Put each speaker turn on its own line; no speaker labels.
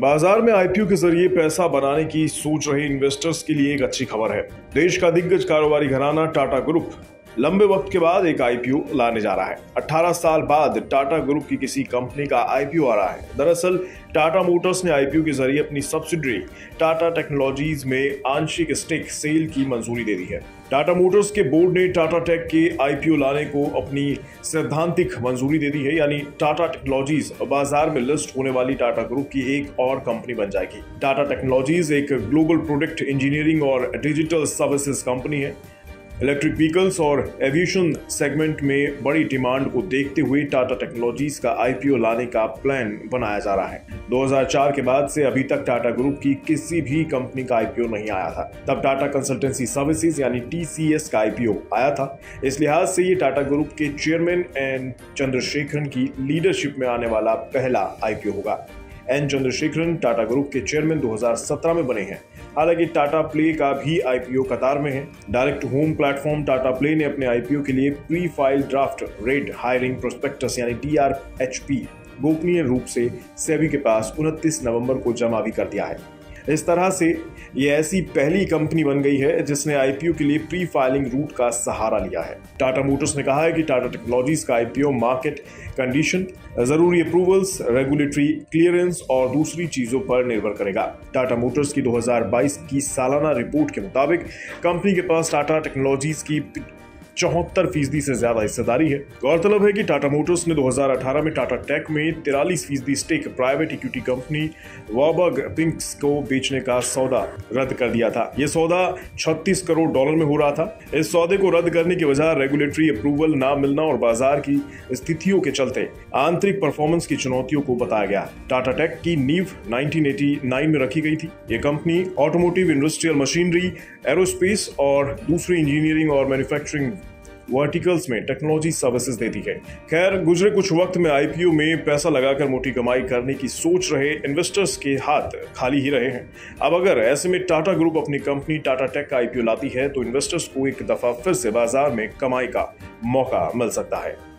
बाजार में आईपीओ के जरिए पैसा बनाने की सोच रहे इन्वेस्टर्स के लिए एक अच्छी खबर है। देश का दिग्गज कारोबारी घराना टाटा ग्रुप लंबे वक्त के बाद एक आईपीओ लाने जा रहा है। 18 साल बाद टाटा ग्रुप की किसी कंपनी का आईपीओ आ रहा है। दरअसल टाटा मोटर्स ने आईपीओ के जरिए अपनी सब्सिडरी टाटा टेक्नोलॉजीज में आंशिक स्टेक सेल की मंजूरी दे दी है। टाटा मोटर्स के बोर्ड ने टाटा टेक के आईपीओ लाने को अपनी सैद्धांतिक मंजूरी दे दी है, यानी टाटा टेक्नोलॉजीज बाजार में लिस्ट होने वाली टाटा ग्रुप की एक और कंपनी बन जाएगी। टाटा टेक्नोलॉजीज एक ग्लोबल प्रोडक्ट इंजीनियरिंग और डिजिटल सर्विसेज कंपनी है। इलेक्ट्रिक व्हीकल्स और एविएशन सेगमेंट में बड़ी डिमांड को देखते हुए टाटा टेक्नोलॉजीज का आईपीओ लाने का प्लान बनाया जा रहा है। 2004 के बाद से अभी तक टाटा ग्रुप की किसी भी कंपनी का आईपीओ नहीं आया था। तब टाटा कंसल्टेंसी सर्विसेज यानी टीसीएस का आईपीओ आया था। इस लिहाज से ये टाटा ग्रुप के चेयरमैन एन चंद्रशेखरन की लीडरशिप में आने वाला पहला आईपीओ होगा। एन चंद्रशेखरन टाटा ग्रुप के चेयरमैन 2017 में बने हैं। हालांकि टाटा प्ले का भी आईपीओ कतार में है। Direct home platform Tata Play ने अपने आईपीओ के लिए pre file draft red herring prospectus यानी डीआरएचपी गोपनीय रूप से सेबी के पास 29 नवंबर को जमा भी कर दिया है। इस तरह से ये ऐसी पहली कंपनी बन गई है जिसने आईपीओ के लिए प्री फाइलिंग रूट का सहारा लिया है। टाटा मोटर्स ने कहा है कि टाटा टेक्नोलॉजीज का आईपीओ मार्केट कंडीशन, जरूरी अप्रूवल्स, रेगुलेटरी क्लियरेंस और दूसरी चीजों पर निर्भर करेगा। टाटा मोटर्स की 2022 की सालाना रिपोर्ट के मुताबिक कंपनी के पास टाटा टेक्नोलॉजीज की 74% से ज्यादा हिस्सेदारी है। गौरतलब है कि टाटा मोटर्स ने 2018 में टाटा टेक में 43% stake private equity company Warburg Pincus को बेचने का सौदा रद्द कर दिया था। यह सौदा $36 करोड़ में हो रहा था। इस सौदे को रद्द करने की वजह रेगुलेटरी अप्रूवल ना मिलना और बाजार की स्थितियों के चलते आंतरिक परफॉर्मेंस की चुनौतियों को बताया गया। टाटा टेक की नींव 1989 में रखी गई थी। ये company automotive, industrial machinery, aerospace और दूसरी इंजीनियरिंग और मैन्युफैक्चरिंग वर्टिकल्स में टेक्नोलॉजी सर्विसेज देती है। खैर, गुजरे कुछ वक्त में आईपीओ में पैसा लगाकर मोटी कमाई करने की सोच रहे इन्वेस्टर्स के हाथ खाली ही रहे हैं। अब अगर ऐसे में टाटा ग्रुप अपनी कंपनी टाटा टेक का आईपीओ लाती है तो इन्वेस्टर्स को एक दफा फिर से बाजार में कमाई का मौका मिल सकता है।